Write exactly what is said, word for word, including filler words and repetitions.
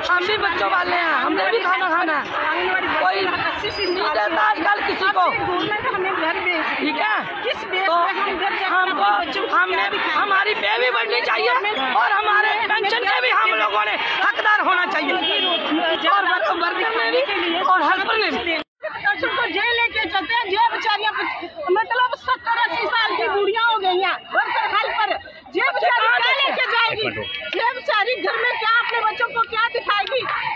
हम भी बच्चों वाले हैं, हमने भी खाना खाना है। कोई नहीं देता आजकल किसी को, ठीक है। तो हमको हमने हमारी पे भी बढ़नी चाहिए और हमारे पेंशन के भी हम लोगों ने हकदार होना चाहिए, और वर्कर में भी और हेल्पर में भी। को जेल लेके चलते हैं, जे बेचारियां मतलब सत्तर अस्सी साल की बूढ़ियां हो गई हैं, वर्कर हेल्पर जे बेचारी क्या लेके जाएगी, जे बेचारी घर में क्या अपने बच्चों को क्या दिखाएगी।